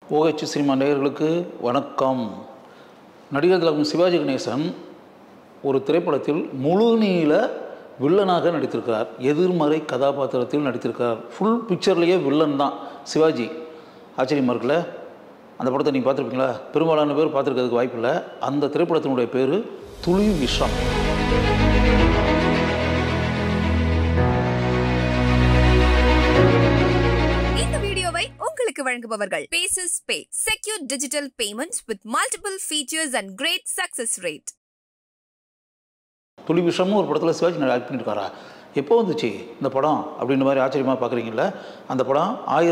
OH cinema நேயர்களுக்கு வணக்கம். நடிகர் திலகம் சிவாஜி கணேசன் ஒரு திரைப்படத்தில் முழுநீள வில்லனாக நடித்திருக்கிறார். எதிர்மறை கதாபாத்திரத்தில் நடித்திருக்கிறார். ஃபுல் பிக்சர்லேயே வில்லன் தான் சிவாஜி. ஆச்சரியமாக இருக்குல்ல? அந்த படத்தை நீங்கள் பார்த்துருப்பீங்களா? பெரும்பாலான பேர் பார்த்துருக்கிறதுக்கு வாய்ப்பு இல்லை. அந்த திரைப்படத்தினுடைய பேர் thuli visham. உங்களுக்கு வழங்குபவர்கள் Paces Pay, secure digital payments with multiple features and great success rate. thuli visham ஒரு படத்தில் சிவாஜி ஆக்ட் பண்ணியிருக்காரா? எப்போ வந்துச்சு இந்த படம் அப்படின்ற மாதிரி ஆச்சரியமாக பார்க்குறீங்கள? அந்த படம்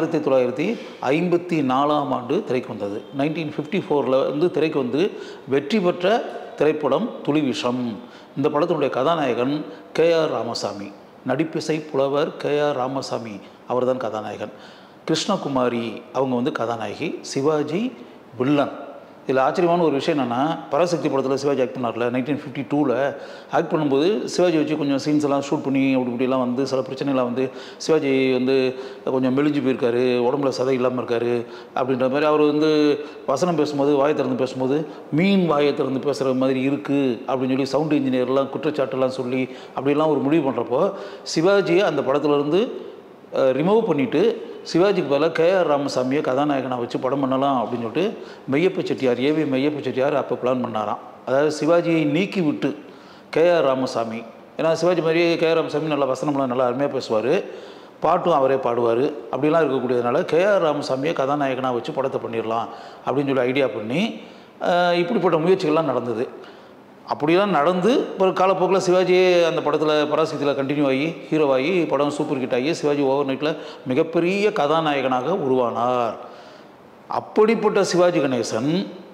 1954ஆம் ஆண்டு திரைக்கு வந்தது. 1954 வந்து திரைக்கு வந்து வெற்றி பெற்ற திரைப்படம் thuli visham. இந்த படத்தினுடைய கதாநாயகன் K.R. ராமசாமி, நடிப்பிசை புலவர் K.R. ராமசாமி அவர் தான் கதாநாயகன். கிருஷ்ணகுமாரி அவங்க வந்து கதாநாயகி, சிவாஜி வில்லன். இதில் ஆச்சரியமான ஒரு விஷயம் என்னென்னா, பராசக்தி படத்தில் சிவாஜி ஆக்ட் பண்ணார்ல 1952 ஆக்ட் பண்ணும்போது சிவாஜி வச்சு கொஞ்சம் சீன்ஸ் எல்லாம் ஷூட் பண்ணி இப்படிலாம் வந்து சில பிரச்சனைலாம் வந்து சிவாஜி வந்து கொஞ்சம் மெலிஞ்சு போயிருக்காரு, உடம்புல சதை இல்லாமல் இருக்கார் அப்படின்ற மாதிரி அவர் வந்து வசனம் பேசும்போது வாயை திறந்து பேசும்போது மீன் வாயை திறந்து பேசுகிற மாதிரி இருக்குது அப்படின்னு சொல்லி சவுண்ட் இன்ஜினியர்லாம் குற்றச்சாட்டுலாம் சொல்லி அப்படிலாம் ஒரு முடிவு பண்ணுறப்போ சிவாஜியை அந்த படத்துலேருந்து ரிமூவ் பண்ணிவிட்டு சிவாஜிக்கு பதிலாக K.R. ராமசாமியை கதாநாயகனை வச்சு படம் பண்ணலாம் அப்படின்னு சொல்லிட்டு மெய்யப்ப செட்டியார், ஏவி மெய்யப்ப செட்டியார் அப்போ பிளான் பண்ணாராம். அதாவது சிவாஜியை நீக்கி விட்டு K.R. ராமசாமி, ஏன்னா சிவாஜி மாதிரியே K.R. ராமசாமி நல்லா வசனம்லாம் நல்லா அருமையாக பேசுவார், பாட்டும் அவரே பாடுவார், அப்படிலாம் இருக்கக்கூடியதுனால K.R. ராமசாமியை கதாநாயகனாக வச்சு படத்தை பண்ணிடலாம் அப்படின்னு சொல்லி ஐடியா பண்ணி இப்படிப்பட்ட முயற்சிகள்லாம் நடந்தது. அப்படிலாம் நடந்து ஒரு காலப்போக்கில் சிவாஜியே அந்த படத்தில் பராசக்தியில் கண்டினியூ ஆகி ஹீரோவாகி படம் சூப்பர் ஹிட் ஆகி சிவாஜி ஓவர் நைட்டில் மிகப்பெரிய கதாநாயகனாக உருவானார். அப்படிப்பட்ட சிவாஜி கணேசன்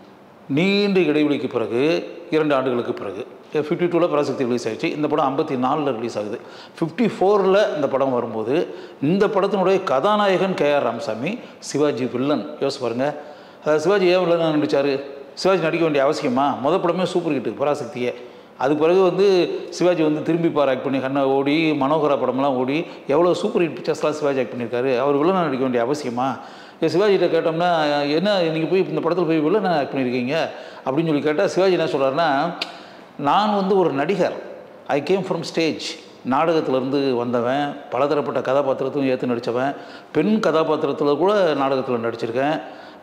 நீண்ட இடைவெளிக்கு பிறகு 2 ஆண்டுகளுக்கு பிறகு 52 பராசக்தி ரிலீஸ் ஆகிடுச்சு. இந்த படம் 54 ரிலீஸ் ஆகுது. 54 இந்த படம் வரும்போது இந்த படத்தினுடைய கதாநாயகன் K.R. ராமசாமி, சிவாஜி வில்லன். யோசிச்சு பாருங்கள். அதாவது சிவாஜி ஏன் வில்லன் நடித்தார்? சிவாஜி நடிக்க வேண்டிய அவசியமா? முதல் படமே சூப்பர் ஹிட்டு பராசக்தியே. அது பிறகு வந்து சிவாஜி வந்து திரும்பி ஆக்ட் பண்ணி கண்ணை ஓடி மனோகரா படம்லாம் ஓடி எவ்வளோ சூப்பர் ஹிட் பிக்சர்ஸ்லாம் சிவாஜி ஆக்ட் பண்ணியிருக்காரு. அவர் வில்லனாக நடிக்க வேண்டிய அவசியமா? சிவாஜிகிட்ட கேட்டோம்னா என்ன நீங்கள் போய் இந்த படத்தில் போய் வில்லனாக ஆக்ட் பண்ணியிருக்கீங்க அப்படின்னு சொல்லி கேட்டால் சிவாஜி என்ன சொல்கிறாருன்னா, நான் வந்து ஒரு நடிகர், ஐ கேம் ஃப்ரம் ஸ்டேஜ், நாடகத்திலேருந்து வந்தவன், பலதரப்பட்ட கதாபாத்திரத்தையும் ஏற்று நடித்தவன், பெண் கதாபாத்திரத்தில் கூட நாடகத்தில் நடிச்சிருக்கேன்,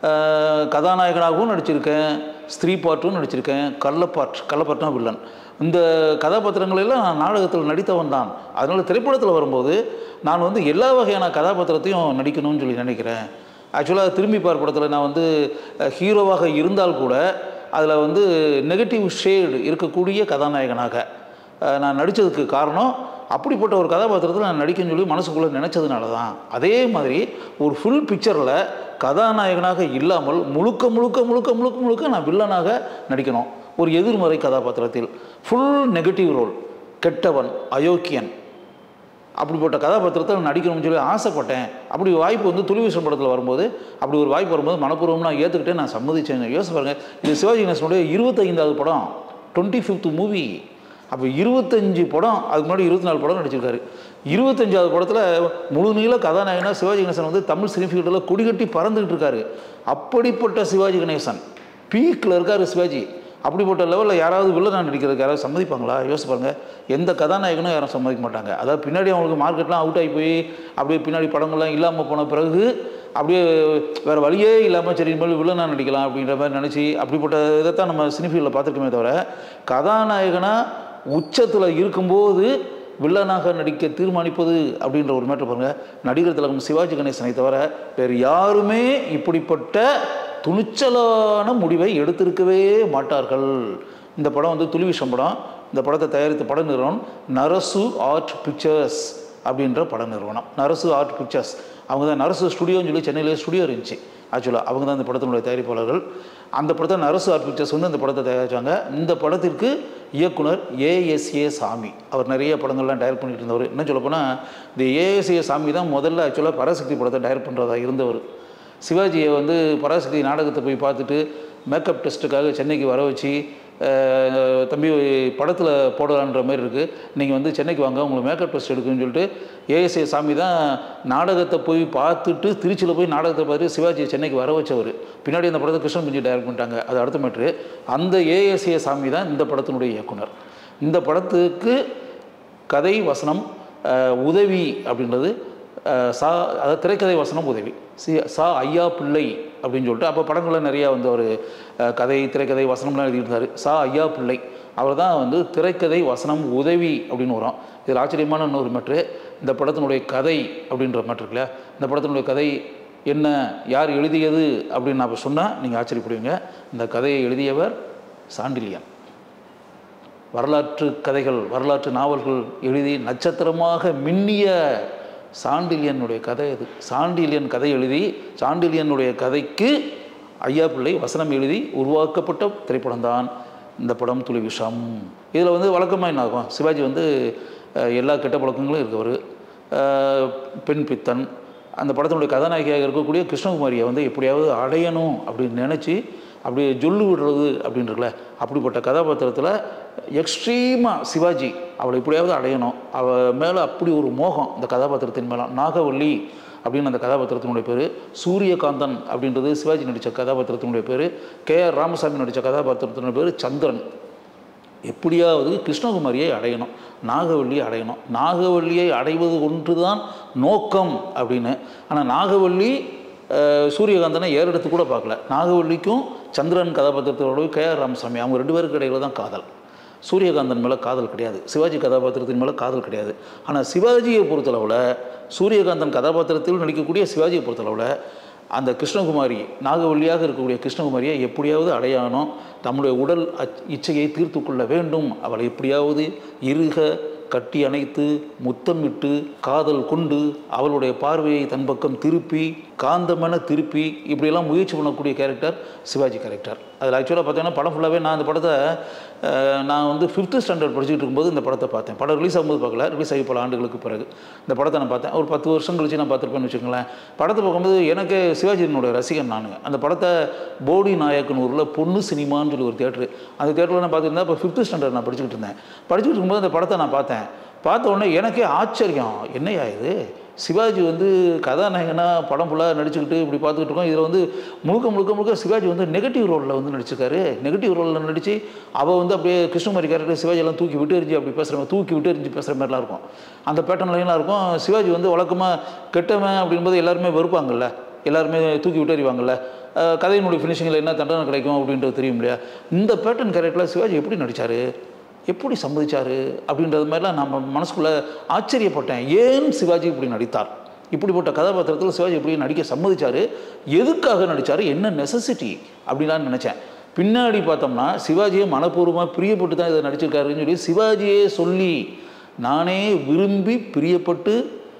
கதாநாயகனாகவும் நடிச்சிருக்கேன், ஸ்திரீ பாட்டும் நடிச்சிருக்கேன், கள்ளப்பாட்னா வில்லன். இந்த கதாபாத்திரங்களெல்லாம் நான் நாடகத்தில் நடித்தவன் தான். அதனால் திரைப்படத்தில் வரும்போது நான் வந்து எல்லா வகையான கதாபாத்திரத்தையும் நடிக்கணும்னு சொல்லி நினைக்கிறேன். ஆக்சுவலாக திரும்பி பார் படத்தில் நான் வந்து ஹீரோவாக இருந்தால் கூட அதில் வந்து நெகட்டிவ் ஷேடு இருக்கக்கூடிய கதாநாயகனாக நான் நடித்ததுக்கு காரணம் அப்படிப்பட்ட ஒரு கதாபாத்திரத்தில் நான் நடிக்கணும்னு சொல்லி மனசுக்குள்ளே நினச்சதுனால தான். அதே மாதிரி ஒரு ஃபுல் பிக்சரில் கதாநாயகனாக இல்லாமல் முழுக்க முழுக்க முழுக்க முழுக்க முழுக்க நான் வில்லனாக நடிக்கணும். ஒரு எதிர்மறை கதாபாத்திரத்தில் ஃபுல் நெகட்டிவ் ரோல், கெட்டவன், அயோக்கியன், அப்படிப்பட்ட கதாபாத்திரத்தை நான் நடிக்கணும்னு சொல்லி ஆசைப்பட்டேன். அப்படி வாய்ப்பு வந்து thuli visham படத்தில் வரும்போது அப்படி ஒரு வாய்ப்பு வரும்போது மனப்பூர்வம் நான் ஏற்றுக்கிட்டே நான் சம்மதிச்சேன். யோசிச்சு பாருங்கள், இது சிவாஜி கணேசனுடைய 25வது படம், 25th மூவி. அப்போ 25 படம், அதுக்கு முன்னாடி 24 படம் நடிச்சிருக்காரு. 25வது படத்தில் முழுநீள கதாநாயகனாக சிவாஜி கணேசன் வந்து தமிழ் சினிஃபீல்டில் கொடிகட்டி பறந்துக்கிட்டு இருக்காரு. அப்படிப்பட்ட சிவாஜி கணேசன் பீக்கில் இருக்கார் சிவாஜி. அப்படிப்பட்ட லெவலில் யாராவது வில்லனாக நடிக்கிறதுக்கு யாராவது சம்மதிப்பாங்களா? யோசிச்சு பாருங்கள். எந்த கதாநாயகனும் யாரும் சம்மதிக்க மாட்டாங்க. அதாவது பின்னாடி அவங்களுக்கு மார்க்கெட்லாம் அவுட் ஆகி போய் அப்படியே பின்னாடி படங்கள்லாம் இல்லாமல் போன பிறகு அப்படியே வேறு வழியே இல்லாமல் சரி இனிமேல் வில்லனாக நடிக்கலாம் அப்படின்ற மாதிரி நினச்சி அப்படிப்பட்ட இதைத்தான் நம்ம சினிஃபீல்டில் பார்த்துருக்கோமே தவிர, கதாநாயகனாக உச்சத்தில் இருக்கும்போது வில்லனாக நடிக்க தீர்மானிப்பது அப்படின்ற ஒரு மேட்டர் பாருங்கள். நடிகர் திலகம் சிவாஜி கணேசனை தவிர வேறு யாருமே இப்படிப்பட்ட துணிச்சலான முடிவை எடுத்திருக்கவே மாட்டார்கள். இந்த படம் வந்து thuli visham படம். இந்த படத்தை தயாரித்த பட நிறுவனம் நரசு ஆர்ட் பிக்சர்ஸ் அப்படின்ற பட நிறுவனம். நரசு ஆர்ட் பிக்சர்ஸ் அவங்க தான். நரசு ஸ்டுடியோன்னு சொல்லி சென்னையிலே ஸ்டுடியோ இருந்துச்சு. ஆக்சுவலாக அவங்க தான் இந்த படத்தினுடைய தயாரிப்பாளர்கள். அந்த படத்தை நரசு ஆர்ட் பிக்சர்ஸ் வந்து அந்த படத்தை தயாரித்தாங்க. இந்த படத்திற்கு இயக்குனர் A.S.A. சாமி, அவர் நிறைய படங்கள்லாம் டைரக்ட் பண்ணிட்டு இருந்தவர். என்ன சொல்லப்போனால் இந்த A.S.A. சாமி தான் முதல்ல ஆக்சுவலாக பராசக்தி படத்தை டைரக்ட் பண்ணுறதா இருந்தவர். சிவாஜியை வந்து பராசக்தி நாடகத்தை போய் பார்த்துட்டு மேக்கப் டெஸ்ட்டுக்காக சென்னைக்கு வர வச்சு, தம்பி படத்தில் போடலான்ற மாதிரி இருக்குது, நீங்கள் வந்து சென்னைக்கு வாங்க உங்களுக்கு மேக்கப் டெஸ்ட் எடுக்குன்னு சொல்லிட்டு ஏஎஸ்ஏ சாமி தான் நாடகத்தை போய் பார்த்துட்டு திருச்சியில் போய் நாடகத்தை பார்த்து சிவாஜியை சென்னைக்கு வர வச்சவர். பின்னாடி அந்த படத்தை கிருஷ்ணன் குஞ்சி டைரக்ட் பண்ணிட்டாங்க, அது அடுத்த மேட்ரு. அந்த ஏஎஸ்ஏ சாமி தான் இந்த படத்தினுடைய இயக்குனர். இந்த படத்துக்கு கதை வசனம் உதவி அப்படின்றது அதாவது திரைக்கதை வசனம் உதவி சா ஐயா பிள்ளை அப்படின்னு சொல்லிட்டு, அப்போ படங்களில் நிறையா வந்து அவர் கதை திரைக்கதை வசனம்லாம் எழுதியிருந்தார். சா ஐயா பிள்ளை அவர் தான் வந்து திரைக்கதை வசனம் உதவி அப்படின்னு வரும். இதில் ஆச்சரியமான இன்னொரு மேட்ரு, இந்த படத்தினுடைய கதை அப்படின்ற மேட்ரு இருக்குல்ல, இந்த படத்தினுடைய கதை என்ன, யார் எழுதியது அப்படின்னு நான் சொன்னால் நீங்கள் ஆச்சரியப்படுவீங்க. இந்த கதையை எழுதியவர் சாண்டில்யன். வரலாற்று கதைகள் வரலாற்று நாவல்கள் எழுதி நட்சத்திரமாக மின்னிய சாண்டில்யனுடைய கதை அது. சாண்டில்யன் கதை எழுதி சாண்டில்யனுடைய கதைக்கு ஐயா பிள்ளை வசனம் எழுதி உருவாக்கப்பட்ட திரைப்படம் தான் இந்த படம் துளி விஷம். இதில் வந்து வழக்கமாக என்ன ஆகும், சிவாஜி வந்து எல்லா கெட்ட பழக்கங்களும் இருக்கவர், பெண் பித்தன். அந்த படத்தினுடைய கதாநாயகியாக இருக்கக்கூடிய கிருஷ்ணகுமாரியை வந்து எப்படியாவது அடையணும் அப்படின்னு நினச்சி அப்படியே ஜொல்லு விடுறது அப்படின்றல, அப்படிப்பட்ட கதாபாத்திரத்தில் எக்ஸ்ட்ரீமாக சிவாஜி அவளை எப்படியாவது அடையணும், அவள் மேலே அப்படி ஒரு மோகம் இந்த கதாபாத்திரத்தின் மேலே. நாகவல்லி அப்படின்னு அந்த கதாபாத்திரத்தினுடைய பேர். சூரியகாந்தன் அப்படின்றது சிவாஜி நடித்த கதாபாத்திரத்தினுடைய பேர். கேஆர் ராமசாமி நடித்த கதாபாத்திரத்தினுடைய பேர் சந்திரன். எப்படியாவது கிருஷ்ணகுமாரியை அடையணும், நாகவல்லியை அடையணும், நாகவல்லியை அடைவது ஒன்று தான் நோக்கம் அப்படின்னு. ஆனால் நாகவல்லி சூரியகாந்தனை ஏறெடுத்து கூட பார்க்கல. நாகவல்லிக்கும் சந்திரன் கதாபாத்திரத்தோட கேஆர் ராமசாமி அவங்க 2 பேருக்கு இடையில தான் காதல். சூரியகாந்தன் மேலே காதல் கிடையாது, சிவாஜி கதாபாத்திரத்தின் மேலே காதல் கிடையாது. ஆனால் சிவாஜியை பொறுத்தளவில், சூரியகாந்தன் கதாபாத்திரத்தில் நடிக்கக்கூடிய சிவாஜியை பொறுத்தளவில் அந்த கிருஷ்ணகுமாரி நாகவல்லியாக இருக்கக்கூடிய கிருஷ்ணகுமாரியை எப்படியாவது அடையானோம், நம்முடைய உடல் இச்சையை தீர்த்து கொள்ள வேண்டும், அவளை எப்படியாவது இறுக கட்டி அணைத்து முத்தமிட்டு காதல் கொண்டு அவளுடைய பார்வையை தன் பக்கம் திருப்பி காந்தமென திருப்பி இப்படியெல்லாம் முயற்சி பண்ணக்கூடிய கேரக்டர் சிவாஜி கேரக்டர். அதில் ஆக்சுவலாக பார்த்தீங்கன்னா படம் ஃபுல்லாகவே நான் அந்த படத்தை நான் வந்து 5th ஸ்டாண்டர்ட் படிச்சுட்டு இருக்கும்போது இந்த படத்தை பார்த்தேன். படம் ரிலீஸ் ஆகும்போது பார்க்கல, ரிலீஸ் ஆகி பல ஆண்டுகளுக்கு பிறகு இந்த படத்தை நான் பார்த்தேன். ஒரு 10 வருஷம் கழிச்சு நான் பார்த்துருப்பேன்னு வச்சுக்கோங்களேன். படத்தை பார்க்கும்போது எனக்கு சிவாஜியினுடைய ரசிகன் நான். அந்த படத்தை போடி நாயக்கனூரில் பொண்ணு சினிமான்னு சொல்லி ஒரு தியேட்டரு, அந்த தியேட்டரில் நான் பார்த்துருந்தேன். இப்போ 5th ஸ்டாண்டர்ட் நான் படிச்சுக்கிட்டு இருந்தேன். படிச்சுட்டு இருக்கும்போது அந்த படத்தை நான் பார்த்த உடனே எனக்கே ஆச்சரியம், என்னையா இது, சிவாஜி வந்து கதாநாயகனாக படம் ஃபுல்லாக நடிச்சுக்கிட்டு இப்படி பார்த்துக்கிட்டு இருக்கோம். இதில் வந்து முழுக்க சிவாஜி வந்து நெகட்டிவ் ரோலில் வந்து நடிச்சிருக்காரு. நெகட்டிவ் ரோலில் நடித்து அவள் வந்து அப்படியே கிருஷ்ணகுமாரி கேரக்டர் சிவாஜியெல்லாம் தூக்கி விட்டு எரிஞ்சு அப்படி பேசுகிற மாதிரி, தூக்கி விட்டு எரிஞ்சு பேசுகிற மாதிரிலாம் இருக்கும். அந்த பேட்டர்ன்லாம் இருக்கும். சிவாஜி வந்து வழக்கமாக கெட்டவன் அப்படின்போது எல்லாருமே வெறுப்பாங்கல்ல, எல்லாருமே தூக்கி விட்டு எறிவாங்கல்ல, கதையினுடைய ஃபினிஷிங்கில் என்ன தண்டனை கிடைக்கும் அப்படின்றது தெரியும் இல்லையா. இந்த பேட்டர்ன் கேரக்டரில் சிவாஜி எப்படி நடித்தார், எப்படி சம்மதிச்சார் அப்படின்றது மாதிரிலாம் நம்ம மனசுக்குள்ளே ஆச்சரியப்பட்டேன். ஏன் சிவாஜி இப்படி நடித்தார், இப்படிப்பட்ட கதாபாத்திரத்தில் சிவாஜி எப்படி நடிக்க சம்மதிச்சார், எதுக்காக நடித்தார், என்ன நெசசிட்டி அப்படின்லாம் நினச்சேன். பின்னாடி பார்த்தோம்னா சிவாஜியை மனப்பூர்வமாக பிரியப்பட்டு தான் இதை நடிச்சிருக்காருன்னு சொல்லி சிவாஜியே சொல்லி, நானே விரும்பி பிரியப்பட்டு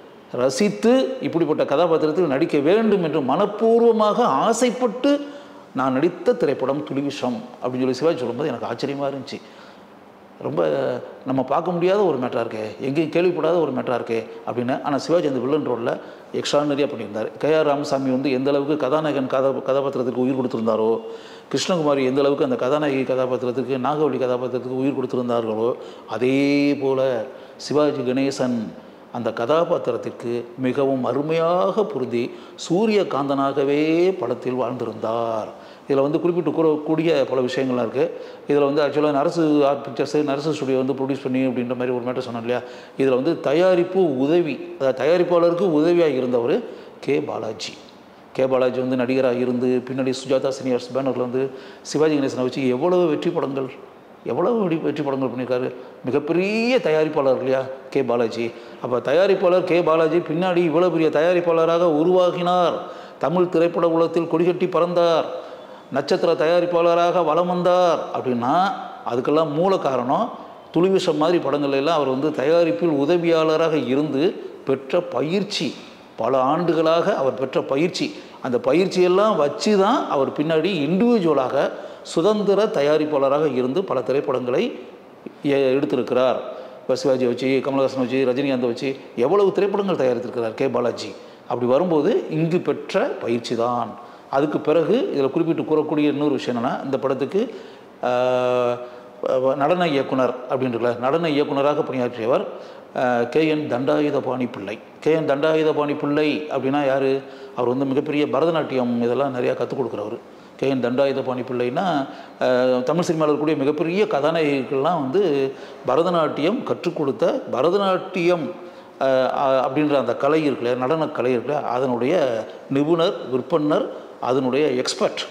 ரசித்து இப்படிப்பட்ட கதாபாத்திரத்தில் நடிக்க வேண்டும் என்று மனப்பூர்வமாக ஆசைப்பட்டு நான் நடித்த திரைப்படம் துளி விஷம் அப்படின்னு சொல்லி சிவாஜி சொல்லும்போது எனக்கு ஆச்சரியமாக இருந்துச்சு. ரொம்ப நம்ம பார்க்க முடியாத ஒரு மேட்டராக இருக்கே, எங்கேயும் கேள்விப்படாத ஒரு மேட்டராக இருக்கே அப்படின்னு. ஆனால் சிவாஜி அந்த வில்லன் ரோலில் எக்ஸ்ட்ரானரியாக பண்ணியிருந்தார். கேஆர் ராமசாமி வந்து எந்த அளவுக்கு கதாநாயகன் கதாபாத்திரத்துக்கு உயிர் கொடுத்துருந்தாரோ, கிருஷ்ணகுமாரி எந்த அளவுக்கு அந்த கதாநாயகி கதாபாத்திரத்துக்கு நாகவல்லி கதாபாத்திரத்துக்கு உயிர் கொடுத்துருந்தார்களோ, அதே போல் சிவாஜி கணேசன் அந்த கதாபாத்திரத்திற்கு மிகவும் அருமையாக பொருந்தி சூரியகாந்தனாகவே படத்தில் வாழ்ந்திருந்தார். இதில் வந்து குறிப்பிட்டு கூறக்கூடிய பல விஷயங்கள்லாம் இருக்குது. இதில் வந்து ஆக்சுவலாக Narasu art pictures Narasu studio வந்து ப்ரொடியூஸ் பண்ணி அப்படின்ற மாதிரி ஒரு மேட்டர் சொன்னோம் இல்லையா. இதில் வந்து தயாரிப்பு உதவி, அதாவது தயாரிப்பாளருக்கு உதவியாக இருந்தவர் கே பாலாஜி. கே பாலாஜி வந்து நடிகராக இருந்து பின்னாடி சுஜாதா சீனியர்ஸ் பேனரில் வந்து சிவாஜி கணேசனை வச்சு எவ்வளவு வெற்றி படங்கள் பண்ணியிருக்காரு. மிகப்பெரிய தயாரிப்பாளர் இல்லையா கே பாலாஜி. அப்போ தயாரிப்பாளர் கே பாலாஜி பின்னாடி இவ்வளோ பெரிய தயாரிப்பாளராக உருவாகினார், தமிழ் திரைப்பட உலகத்தில் கொடிகட்டி பறந்தார், நட்சத்திர தயாரிப்பாளராக வலம் வந்தார் அப்படின்னா அதுக்கெல்லாம் மூல காரணம் துளி விஷம் மாதிரி படங்கள் எல்லாம் அவர் வந்து தயாரிப்பில் உதவியாளராக இருந்து பெற்ற பயிற்சி. பல ஆண்டுகளாக அவர் பெற்ற பயிற்சி, அந்த பயிற்சியெல்லாம் வச்சு தான் அவர் பின்னாடி இண்டிவிஜுவலாக சுதந்திர தயாரிப்பாளராக இருந்து பல திரைப்படங்களை எடுத்திருக்கிறார். இப்போ சிவாஜியை வச்சு, கமலஹாசனை வச்சு, ரஜினிகாந்தை வச்சு எவ்வளவு திரைப்படங்கள் தயாரித்திருக்கிறார் கே பாலாஜி. அப்படி வரும்போது இங்கு பெற்ற பயிற்சி தான். அதுக்கு பிறகு இதில் குறிப்பிட்டு கூறக்கூடிய இன்னொரு விஷயம் என்னென்னா, இந்த படத்துக்கு நடன இயக்குனர் அப்படின்றல நடன இயக்குனராக பணியாற்றியவர் KN தண்டாயுதபாணி பிள்ளை. KN தண்டாயுதபாணி பிள்ளை அப்படின்னா யார்? அவர் வந்து மிகப்பெரிய பரதநாட்டியம் இதெல்லாம் நிறையா கற்றுக் கொடுக்குறவர். KN தண்டாயுதபாணி பிள்ளைன்னா தமிழ் சினிமாவில் இருக்கக்கூடிய மிகப்பெரிய கதாநாயகிகள்லாம் வந்து பரதநாட்டியம் கற்றுக் கொடுத்த பரதநாட்டியம் அப்படின்ற அந்த கலை இருக்குல்ல, நடனக்கலை இருக்குல்ல, அதனுடைய நிபுணர், விற்பனர், அதனுடைய எக்ஸ்பர்ட்,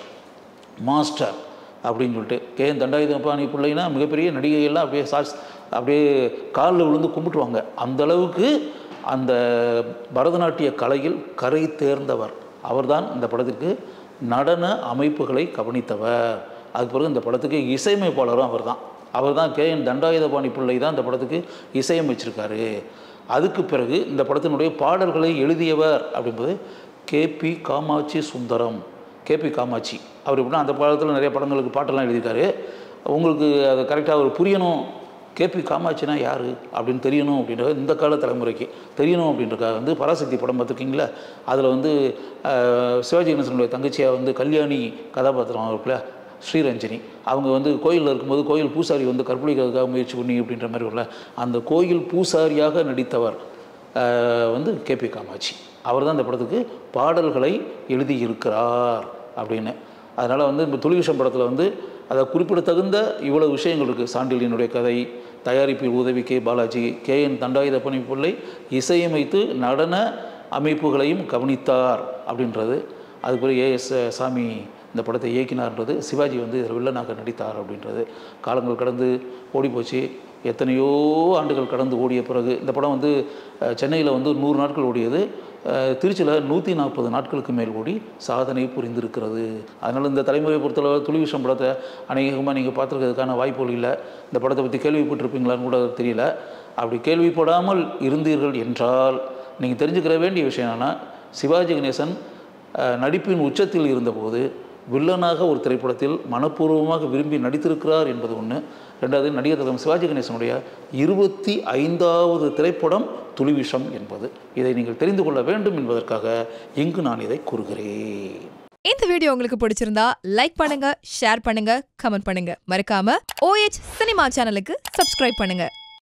மாஸ்டர் அப்படின்னு சொல்லிட்டு KN தண்டாயுதபாணி பிள்ளைனா மிகப்பெரிய நடிகைகள்லாம் அப்படியே காலில் விழுந்து கும்பிட்டுருவாங்க. அந்தளவுக்கு அந்த பரதநாட்டிய கலையில் கரை தேர்ந்தவர். அவர்தான் இந்த படத்திற்கு நடன அமைப்புகளை கவனித்தவர். அதுக்கு பிறகு இந்த படத்துக்கு இசையமைப்பாளரும் அவர் தான் KN தண்டாயுதபாணி பிள்ளை தான் இந்த படத்துக்கு இசையமைச்சிருக்காரு. அதுக்கு பிறகு இந்த படத்தினுடைய பாடல்களை எழுதியவர் அப்படின்பது KP காமாட்சி சுந்தரம். KP காமாட்சி அவர் எப்படின்னா அந்த படத்தில் நிறைய படங்களுக்கு பாட்டெல்லாம் எழுதியிருக்காரு. உங்களுக்கு அது கரெக்டாக அவர் புரியணும், KP காமாட்சினா யார் அப்படின்னு தெரியணும் அப்படின்ற இந்த கால தலைமுறைக்கு தெரியணும் அப்படின்றக்காக வந்து பராசக்தி படம் பார்த்துருக்கீங்களா, அதில் வந்து சிவாஜி கணேசனுடைய தங்கச்சியாக வந்து கல்யாணி கதாபாத்திரம் இருக்குல்ல, ஸ்ரீரஞ்சனி, அவங்க வந்து கோயிலில் இருக்கும்போது கோயில் பூசாரி வந்து கற்பழிக்கிறதுக்காக முயற்சி பண்ணி அப்படின்ற மாதிரி உள்ள அந்த கோயில் பூசாரியாக நடித்தவர் வந்து KP காமாட்சி. அவர் தான் இந்த படத்துக்கு பாடல்களை எழுதியிருக்கிறார் அப்படின்னு. அதனால் வந்து இந்த துளி விஷம் படத்தில் வந்து அதை குறிப்பிடத்தகுந்த இவ்வளவு விஷயங்கள் இருக்குது. சாண்டிலியனுடைய கதை, தயாரிப்பில் உதவி பாலாஜி, KN தண்டாயுதபாணி பிள்ளை இசையமைத்து நடன அமைப்புகளையும் கவனித்தார் அப்படின்றது. அதுக்கு பிறகு AS சாமி இந்த படத்தை இயக்கினார்ன்றது, சிவாஜி வந்து இதில் வில்லனாக நடித்தார் அப்படின்றது. காலங்கள் கடந்து ஓடி போச்சு, எத்தனையோ ஆண்டுகள் கடந்து ஓடிய பிறகு இந்த படம் வந்து சென்னையில் வந்து 100 நாட்கள் ஓடியது, திருச்சியில் 140 நாட்களுக்கு மேல் ஓடி சாதனை புரிந்திருக்கிறது. அதனால் இந்த தலைமுறையை பொறுத்தளவு துளி விஷம் படத்தை அநேகமாக நீங்கள் பார்த்துருக்கிறதுக்கான வாய்ப்புகள் இல்லை. இந்த படத்தை பற்றி கேள்விப்பட்டிருப்பீங்களான்னு கூட தெரியல. அப்படி கேள்விப்படாமல் இருந்தீர்கள் என்றால் நீங்கள் தெரிஞ்சுக்கிற வேண்டிய விஷயம் என்னென்னா, சிவாஜி கணேசன் நடிப்பின் உச்சத்தில் இருந்தபோது வில்லனாக ஒரு திரைப்படத்தில் மனப்பூர்வமாக விரும்பி நடித்திருக்கிறார் என்பது ஒன்று. ரெண்டாவது, நடிகர் திலகம் சிவாஜி கணேசனுடைய 25வது திரைப்படம் துளி விஷம் என்பது. இதை நீங்கள் தெரிந்து கொள்ள வேண்டும் என்பதற்காக இங்கு நான் இதை கூறுகிறேன். இந்த வீடியோ உங்களுக்கு பிடிச்சிருந்தா லைக் பண்ணுங்க, ஷேர் பண்ணுங்க, கமெண்ட் பண்ணுங்க. மறக்காம OH சினிமா சேனலுக்கு சப்ஸ்கிரைப் பண்ணுங்க.